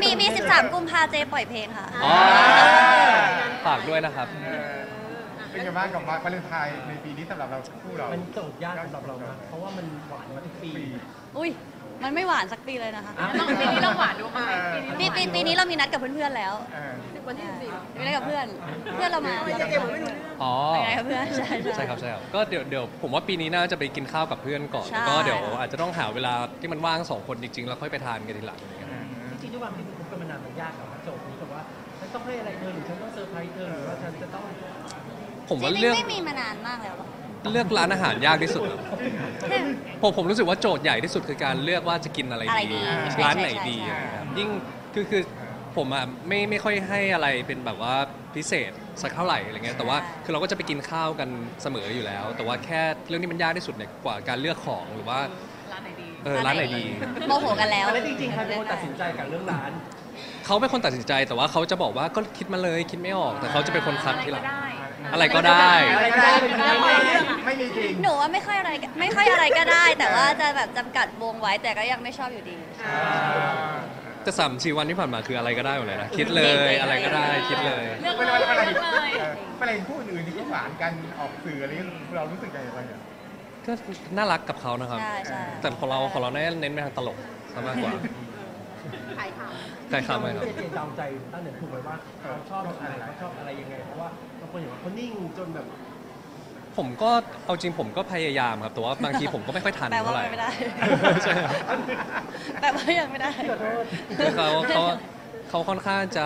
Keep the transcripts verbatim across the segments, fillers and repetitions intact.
มีมีสิบสามกุมภาเจปล่อยเพลงค่ะฝากด้วยนะครับเป็นไงบ้างกับวาเลนไทน์ในปีนี้สำหรับเราคู่เรามันโจทย์ยากสำหรับเรานะเพราะว่ามันหวานมาทุกปีอุ้ยมันไม่หวานสักปีเลยนะคะปีนี้เราหวานดูไหมปีปีปีนี้เรามีนัดกับเพื่อนๆแล้ววันที่สี่มีนัดกับเพื่อนเพื่อนเรามาอ๋อไงครับเพื่อนใช่ใช่ครับใช่ครับก็เดี๋ยวเดี๋ยวผมว่าปีนี้น่าจะไปกินข้าวกับเพื่อนก่อนก็เดี๋ยวอาจจะต้องหาเวลาที่มันว่างสองคนจริงๆแล้วค่อยไปทานกันทีหลังจริงๆด้วยความที่คุณคบกันมานานมันยากกับโจทย์นี้กับว่าฉันต้องให้อะไรเธอหรือฉันต้องเซอร์ไพรส์เธอหรือว่าฉันจะต้องผมว่าเรื่องไม่มีมานานมากแล้วเลือกร้านอาหารยากที่สุดผมผมรู้สึกว่าโจทย์ใหญ่ที่สุดคือการเลือกว่าจะกินอะไรดีร้านไหนดียิ่งคือคือผมอ่ะไม่ไม่ค่อยให้อะไรเป็นแบบว่าพิเศษสักเท่าไหร่อะไรเงี้ยแต่ว่าคือเราก็จะไปกินข้าวกันเสมออยู่แล้วแต่ว่าแค่เรื่องที่มันยากที่สุดเนี่ยกว่าการเลือกของหรือว่าร้านไหนดีเออร้านไหนดีโมโหกันแล้วแล้วจริงๆใครเป็นคนตัดสินใจกับเรื่องร้านเขาเป็นคนตัดสินใจแต่ว่าเขาจะบอกว่าก็คิดมาเลยคิดไม่ออกแต่เขาจะเป็นคนคัดทีหลังอะไรก็ได้อะไรก็ได้ไม่มีจริงหนูว่าไม่ค่อยอะไรไม่ค่อยอะไรก็ได้แต่ว่าจะแบบจำกัดวงไว้แต่ก็ยังไม่ชอบอยู่ดีแต่สามสี่วันที่ผ่านมาคืออะไรก็ได้หมดเลยนะคิดเลยอะไรก็ได้คิดเลยเลือกเลยเลือกเลยเวลาคู่อื่นที่เขาหวานกันออกสื่ออะไรเรารู้สึกยังไงบ้างเนี่ยก็น่ารักกับเขานะครับแต่ของเราของเราเน้นไปทางตลกซะมากกว่าขายข่าวขายข่าวไหมครับเจนเดาใจตั้งแต่ถูกไหมว่าเขาชอบอะไรเขาชอบอะไรยังไงเพราะว่าบางคนอย่างว่าเขานิ่งจนแบบผมก็เอาจริงผมก็พยายามครับแต่ว่าบางทีผมก็ไม่ค่อยทันเท่าไหร่แปลว่าไม่ได้ใช่แปลว่ายังไม่ได้เขาเขาเขาค่อนข้างจะ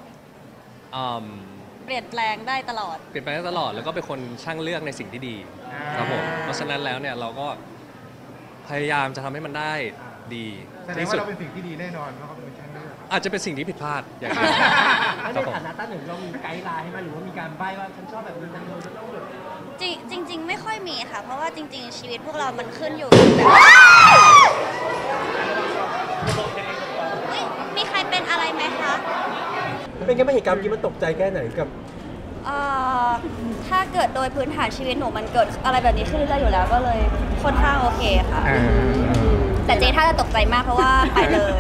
เปลี่ยนแปลงได้ตลอดเปลี่ยนแปลงได้ตลอดแล้วก็เป็นคนช่างเลือกในสิ่งที่ดีครับผมเพราะฉะนั้นแล้วเนี่ยเราก็พยายามจะทำให้มันได้ดีที่สุดเราเป็นสิ่งที่ดีแน่นอนเพราะเขาเป็นช่างเลือกอาจจะเป็นสิ่งที่ผิดพลาดอย่างนี้ในฐานะตั้งหนึ่งเรามีไกด์ไลน์ให้ไหมหรือว่ามีการใบ้ว่าฉันชอบแบบนี้ฉันจะต้องแบบจริงจริงไม่ค่อยมีค่ะเพราะว่าจริงๆชีวิตพวกเรามันขึ้นอยู่มีใครเป็นอะไรไหมคะเป็นแค่เหตุการณ์เมื่อกี้มันตกใจแค่ไหนกับถ้าเกิดโดยพื้นฐานชีวิตหนูมันเกิดอะไรแบบนี้ขึ้นได้อยู่แล้วก็เลยค่อนข้างโอเคค่ะแต่เจถ้าจะตกใจมากเพราะว่าไปเลย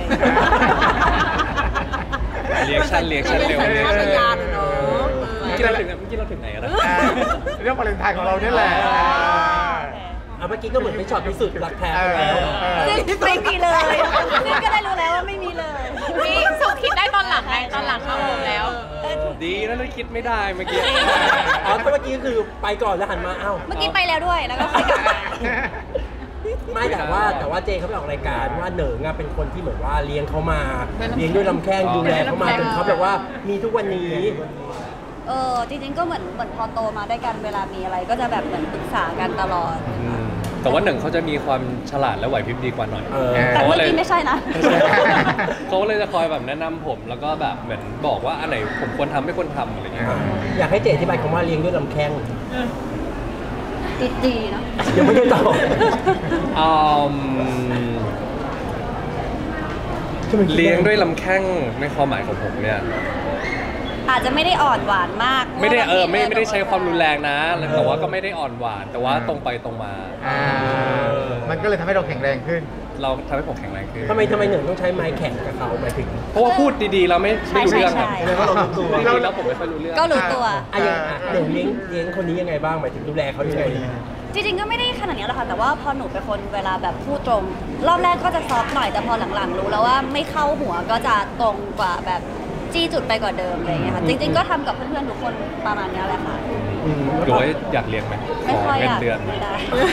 เรียกชันเรียกชันเร็วเรียกชันเนาะเมื่อกี้เราถึงเมื่อกี้เราถึงไหนแล้วเรื่องวาเลนไทน์ของเราเนี่ยแหละอ่ะเมื่อกี้ก็เหมือนไปช็อตพิสูจน์รักแท้แล้วซึ่งไม่มีเลยซึ่งก็ได้รู้แล้วว่าไม่มีเลยมีสุคิดได้ตอนหลังไงตอนหลังเข้ามุมแล้วดีแล้วเราคิดไม่ได้เมื่อกี้อ๋อเมื่อกี้คือไปก่อนแล้วหันมาเอ้าเมื่อกี้ไปแล้วด้วยแล้วก็ค่อยกลับมาไม่แต่ว่าแต่ว่าเจเขาไปออกรายการว่าเหนิงเป็นคนที่เหมือนว่าเลี้ยงเขามาเลี้ยงด้วยลำแข้งดูแลเขามาจนเขาแบบว่ามีทุกวันนี้เออจริงๆก็เหมือนเหมือนพอโตมาด้วยกันเวลามีอะไรก็จะแบบเหมือนปรึกษากันตลอดแต่ว่าหนึ่งเขาจะมีความฉลาดและไหวพริบดีกว่าหน่อยแต่เมื่อกี้ไม่ใช่นะเขาเลยจะคอยแบบแนะนำผมแล้วก็แบบเหมือนบอกว่าอันไหนผมควรทำไม่ควรทำอะไรอย่างเงี้ยอยากให้เจอธิบายคำว่าเลี้ยงด้วยลำแข้งดีๆเนาะยังไม่ได้ตอบเลี้ยงด้วยลำแข้งในความหมายของผมเนี่ยอาจจะไม่ได้อ่อนหวานมากไม่ได้เออไม่ไม่ได้ใช้ความรุนแรงนะแต่ว่าก็ไม่ได้อ่อนหวานแต่ว่าตรงไปตรงมามันก็เลยทำให้เราแข็งแรงขึ้นเราทำให้ผมแข็งแรงขึ้นทำไมทำไมหนึ่งต้องใช้ไม้แข็งกับเขาหมายถึงเพราะว่าพูดดีๆเราไม่ไม่รู้เรื่องครับเพราะเรารู้ตัวแล้วผมไม่ค่อยรู้เรื่องก็รู้ตัวอ่ะอย่างหนึ่งเลี้ยงเลี้ยงคนนี้ยังไงบ้างหมายถึงดูแลเขายังไงจริงๆก็ไม่ได้ขนาดนี้หรอกค่ะแต่ว่าพอหนูเป็นคนเวลาแบบพูดตรงรอบแรกก็จะซอฟหน่อยแต่พอหลังๆรู้แล้วว่าไม่เข้าหัวก็จะตรงกว่าแบบจี้จุดไปกว่าเดิมอะไรอย่างเงี้ยค่ะจริงๆก็ทำกับเพื่อนๆทุกคนประมาณนี้แหละค่ะหรือว่าอยากเรียนไหมไม่ค่อยอยากเดือนไม่ได้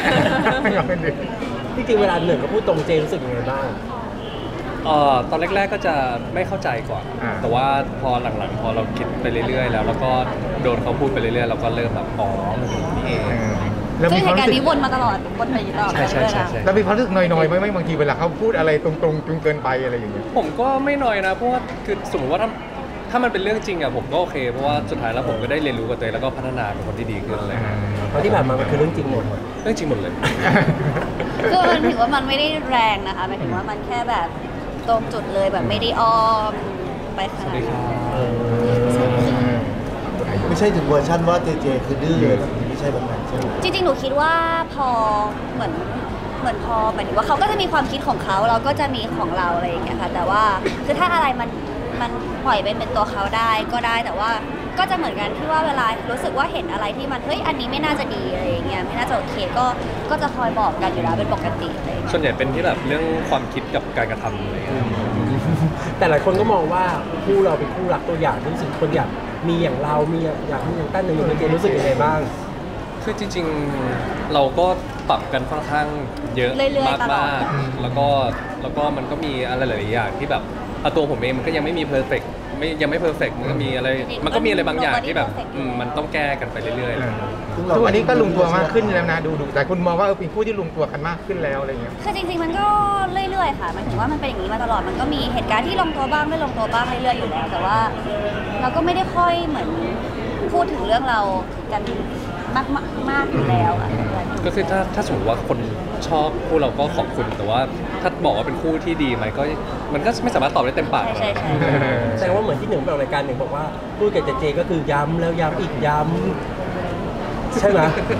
จริงๆเวลาหนึ่งก็พูดตรงเจรู้สึกยังไงบ้างเอ่อตอนแรกๆก็จะไม่เข้าใจก่อนแต่ว่าพอหลังๆพอเราคิดไปเรื่อยๆแล้วแล้วก็โดนเขาพูดไปเรื่อยๆเราก็เริ่มแบบอ๋อมันเป็นนี่เองซึ่งเหตุการณ์นี้วนมาตลอดวนไปตลอดใช่ใช่ใช่แล้วมีความรู้สึกน้อยๆไหมไม่บางทีเวลาเขาพูดอะไรตรงๆจนเกินไปอะไรอย่างเงี้ยผมก็ไม่น้อยนะเพราะว่าคือสมมติว่าถ้าถ้ามันเป็นเรื่องจริงอะผมก็โอเคเพราะว่าสุดท้ายแล้วผมก็ได้เรียนรู้กับตัวเองแล้วก็พัฒนาเป็นคนที่ดีขึ้นอะไรเพราะที่ผ่านมามันคือเรื่องจริงหมดเรื่องจริงหมดเลยคือมันถือว่ามันไม่ได้แรงนะคะหมายถึงว่ามันแค่แบบตรงจุดเลยแบบไม่ได้อ้อมไปขนาดนั้นไม่ใช่ถึงเวอร์ชันว่าเจเจคือดื้อเลยไม่ใช่แบบนั้นใช่ไหมจริงๆหนูคิดว่าพอเหมือนเหมือนพอหมายถึงว่าเขาก็จะมีความคิดของเขาเราก็จะมีของเราอะไรอย่างเงี้ยค่ะแต่ว่าคือถ้าอะไรมันมันปล่อยไปเป็นตัวเขาได้ก็ได้แต่ว่าก็จะเหมือนกันที่ว่าเวลารู้สึกว่าเห็นอะไรที่มันเฮ้ยอันนี้ไม่น่าจะดีอะไรอย่างเงี้ยไม่น่าจะโอเคก็ก็จะคอยบอกกันอยู่แล้วเป็นปกติอะไรอย่างเลยส่วนใหญ่เป็นที่แบบเรื่องความคิดกับการกระทำอะไรอย่างเงี้ยแต่หลายคนก็มองว่าคู่เราเป็นคู่รักตัวอย่างที่รู้สึกคนอยากมีอย่างเรา มีอยากมีอย่างตั้นหนึ่งอย่างเจนรู้สึกยังไงบ้างคือจริงๆเราก็ปรับกันค่อนข้างเยอะเรื่อยๆตลอมาดกๆแล้วก็แล้วก็มันก็มีอะไรหลายๆอย่างที่แบบอ่ะตัวผมเองมันก็ยังไม่มีเพอร์เฟกไม่ยังไม่เพอร์เฟกมันก็มีอะไรมันก็มีอะไรบางอย่างที่แบบอืมมันต้องแก้กันไปเรื่อยๆทุกวันนี้ก็ลงตัวมากขึ้นแล้วนะดูดูแต่คุณมองว่าเออเป็นคู่ที่ลงตัวกันมากขึ้นแล้วอะไรเงี้ยคือจริงๆมันก็เรื่อยๆค่ะหมายถึงว่ามันเป็นอย่างนี้มาตลอดมันก็มีเหตุการณ์ที่ลงตัวบ้างไม่ลงตัวบ้างเรื่อยๆอยู่แล้ว แต่ว่าเราก็ไม่ได้ค่อยเหมือนพูดถึงเรื่องเรากันมากๆมากอยู่แล้วอะก็คือถ้าถ้าสมมติว่าคนชอบคู่เราก็ขอบคุณแต่ว่าถ้าบอกว่าเป็นคู่ที่ดีไหมก็มันก็ไม่สามารถตอบได้เต็มปากใช่ใช่ใช่แสดงว่าเหมือนที่หนึ่งไปออกรายการหนึ่งบอกว่าพูดกับเจเจก็คือย้ำแล้วย้ำอีกย้ำใช่ไหม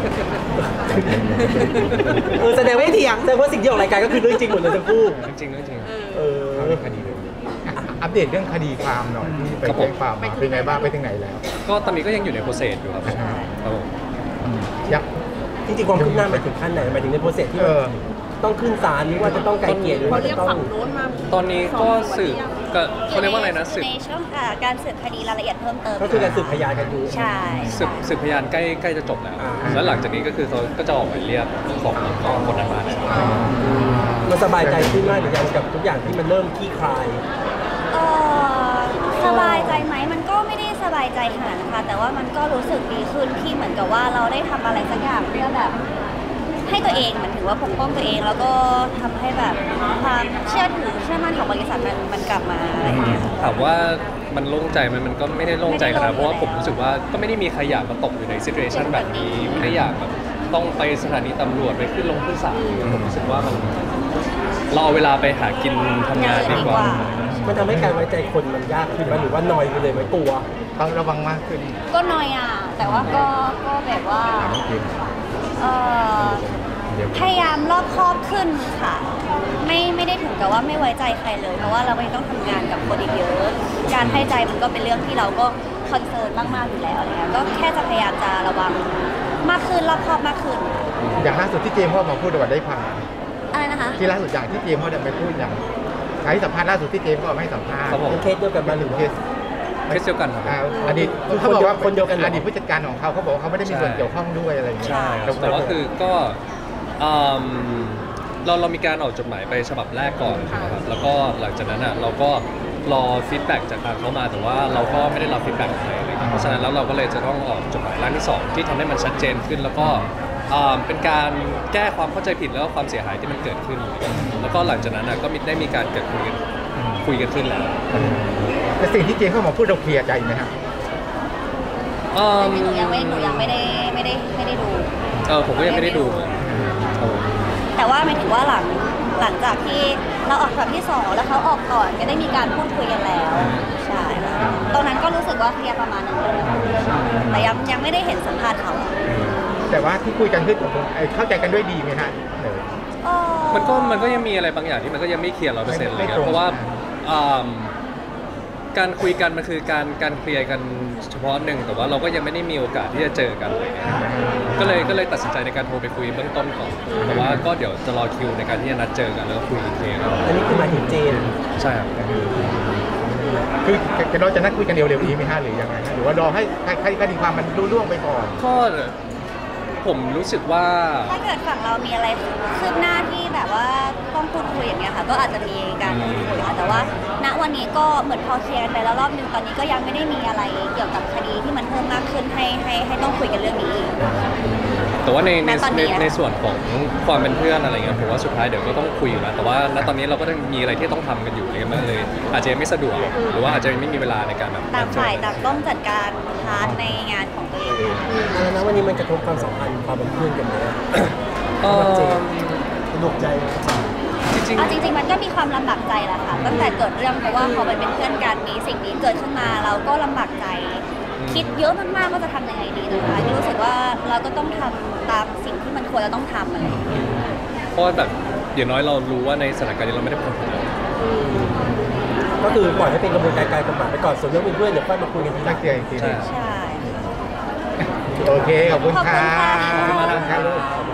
เออแสดงว่าเถียงแสดงว่าสิ่งที่ออกรายการก็คือเรื่องจริงหมดเลยทั้งคู่จริงๆเรื่องจริงเออเอาเรื่องคดีเลยอ่ะอัปเดตเรื่องคดีความหน่อยที่ไปครับผมแจ้งความมาเป็นไงบ้างไปถึงไหนแล้วก็ตอนนี้ก็ยังอยู่ในโปรเซสอยู่ครับผมครับผมยักจริงๆความคืบหน้าไปถึงขั้นไหนหมายถึงในโปรเซสที่เออต้องขึ้นศาลหรือว่าจะต้องไกลเกลี่ยหรือว่าจะต้องตอนนี้ก็สืบก็เขาเรียกว่าอะไรนะสืบในช่วงอ่าการสืบคดีรายละเอียดเพิ่มเติมก็คือการสืบพยานกันอยู่ใช่สืบสืบพยานใกล้ใกล้จะจบแล้วอ่าแล้วหลังจากนี้ก็คือเขาก็จะออกหมายเรียกของของคนนั้นมาแล้วมันสบายใจขึ้นมากหรือยังกับทุกอย่างที่มันเริ่มคลี่คลายเอ่อสบายใจไหมมันก็ไม่ได้สบายใจขนาดนั้นค่ะแต่ว่ามันก็รู้สึกดีขึ้นที่เหมือนกับว่าเราได้ทำอะไรสักอย่างเพื่อแบบให้ตัวเองมันถือว่าปกป้องตัวเองแล้วก็ทำให้แบบความเชื่อถือเชื่อมั่นของบริษัทมันมันกลับมาอะไรอย่างเงี้ยถามว่ามันโล่งใจไหมมันก็ไม่ได้โล่งใจขนาดนั้นเพราะว่าไม่ได้โล่งผมรู้สึกว่าก็ไม่ได้มีใครอยากมาตกอยู่ในซิ t u เ t ชันแบบนี้ไม่ได้อยากแบบต้องไปสถานีตำรวจไปขึ้นลงขึ้นศาลผมรู้สึกว่ามันเราเอาเวลาไปหากินทำงานดีกว่ามันทำให้การไว้ใจคนมันยากขึ้นไหมหรือว่านอยไปเลยไหมกลัวต้องระวังมากขึ้นก็น้อยอ่ะแต่ว่าก็ก็แบบว่าเอ่อพยายามรอบคอบขึ้นค่ะ ไม่ไม่ได้ถึงกับว่าไม่ไว้ใจใครเลย เพราะว่าเราไม่ต้องทำงานกับคนอีกเยอะการให้ใจมันก็เป็นเรื่องที่เราก็คอนเซิร์นมากๆอยู่แล้วเนี่ยก็แค่จะพยายามจะระวังมากขึ้นรอบคอบมากขึ้นอย่างล่าสุดที่เจมส์พ่อมาพูดว่าได้ฟังอะไรนะคะที่ล่าสุดอย่างที่เจมส์พ่อได้ไปพูดอย่างใช้สัมภาษณ์ล่าสุดที่เจมส์ก็ไม่สัมภาษณ์ครับผมเป็นเคสเดียวกันมาหรือเคสเคสเดียวกันครับอ่าอดีตคือเขาบอกว่าคนเดียวกันเหรออดีตผู้จัดการของเขาเขาบอกว่าเขาไม่ได้มีส่วนเกี่ยวข้องด้วยอะไรอย่างเงี้ยใช่ครับแต่ว่าคือก็อืมเราเรามีการออกจดหมายไปฉบับแรกก่อนใช่ไหมครับแล้วก็หลังจากนั้นอ่ะเราก็รอฟีดแบ็กจากทางเขามาแต่ว่าเราก็ไม่ได้รับฟีดแบ็กอะไรเลยเพราะฉะนั้นแล้วเราก็เลยจะต้องออกจดหมายร่างที่สองที่ทำให้มันชัดเจนขึ้น แล้วก็อ่าเป็นการแก้ความเข้าใจผิดแล้วก็ความเสียหายที่มันเกิดขึ้น แล้วก็หลังจากนั้นอ่ะก็มีได้มีการเกิดคุยกันคุยกันขึ้นแล้วแต่สิ่งที่เจมส์เข้ามาพูดเราเคลียร์ใจไหมครับอืมหนูยังไม่หนูยังไม่ได้ไม่ได้ไม่ได้ดูเออผมก็ยังไม่ได้ดูเลยครับผมแต่ว่าหมายถึงว่าหลังหลังจากที่เราออกฉบับที่สองแล้วเขาออกก่อนก็ได้มีการพูดคุยกันแล้วใช่ค่ะตอนนั้นก็รู้สึกว่าเคลียร์ประมาณนึงแล้วแต่ยังยังไม่ได้เห็นสัมภาษณ์เขาแต่ว่าที่คุยกันคือตกลงเอ่อเข้าใจกันด้วยดีไหมฮะเออเอ่อมันก็มันก็ยังมีอะไรบางอย่างที่มันก็ยังไม่เคลียร์ร้อยเปอร์เซ็นต์อะไรเงี้ยเพราะว่าอ่าการคุยกันมันคือการการเคลียร์กันเฉพาะหนึ่งแต่ว่าเราก็ยังไม่ได้มีโอกาสที่จะเจอกันอะไรเงี้ยก็เลยก็เลยตัดสินใจในการโทรไปคุยเบื้องต้นก่อนแต่ว่าก็เดี๋ยวจะรอคิวในการที่จะนัดเจอกันแล้วก็คุยอีกทีครับอันนี้คือหมายถึงเจนใช่ครับคือเราจะนัดคุยกันเร็วๆนี้ไหมฮะหรือยังไงฮะหรือว่ารอให้ให้คดีความมันรุ่ล่วงไปก่อนก็ผมรู้สึกว่าถ้าเกิดฝั่งเรามีอะไรคืบหน้าที่แบบว่าต้องพูดคุยอย่างเงี้ยค่ะก็อาจจะมีการพูดคุยค่ะแต่ว่าณวันนี้ก็เหมือนพอเคลียร์กันไปแล้วรอบนึงตอนนี้ก็ยังไม่ได้มีอะไรเกี่ยวกับคดีที่มันเพิ่มมากขึ้นให้ให้ให้ต้องคุยกันเรื่องนี้อีกแต่ว่าในในณตอนในนี้อะในส่วนของความเป็นเพื่อนอะไรเงี้ยผมว่าสุดท้ายเดี๋ยวก็ต้องคุยอยู่แล้วแต่ว่าณตอนนี้เราก็ต้องมีอะไรที่ต้องทำกันอยู่อะไรเงี้ยมันเลย อาจจะยังไม่สะดวกหรือว่าอาจจะไม่มีเวลาในการแบบต่างฝ่ายต่างต้องจัดการพาร์ทในงานของตัวเองแล้วนะวันนี้มันกระทบความสัมพันธ์ความเป็นเพื่อนกันไหมเอ่อสนุกใจจริงเอาจริงๆมันก็มีความลำบากใจแหละค่ะตั้งแต่เกิดเรื่องเพราะว่าพอไปเป็นเพื่อนกันมีสิ่งนี้เกิดขึ้นมาเราก็ลำบากใจ คิดเยอะมากๆว่าจะทำยังไงดีแต่สุดท้ายก็รู้สึกว่าเราก็ต้องทำตามสิ่งที่มันควรจะต้องทำอะไรอย่างเงี้ยๆเพราะว่าแบบอย่างน้อยเรารู้ว่าในสถานการณ์นี้เราไม่ได้เป็นคนผิดก็คือปล่อยให้เป็นกระบวนการการกฎหมายไปก่อนส่วนเรื่องเพื่อนๆเดี๋ยวค่อยมาคุยกันทีหนัลักงเรียนอีกทีหนึงใช่โอเค ขอบคุณค่ะขอบคุณค่ะขอบคุณค่ะลูก